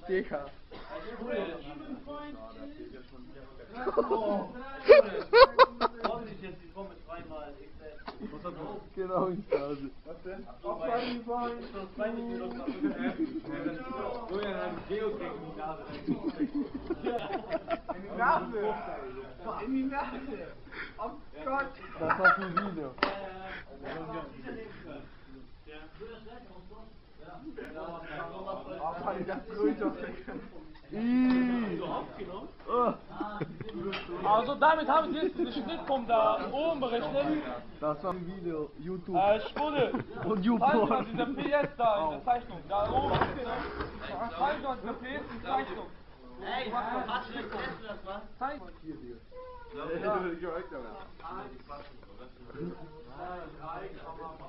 Digga. Genau in die Nase. Was denn? In die Nase! Oh Gott! Das war für ein Video. Oh, Mann, das grüßt auf Also damit haben wir jetzt den Schnitt von da oben berechnet. Das war ein Video, YouTube. Spule. Und Zeig mal YouTube. diese PS da in der Zeichnung. Da oben. Zeig mal diese PS in der Zeichnung. Ey, hast du das was? Zeig mal. Ja,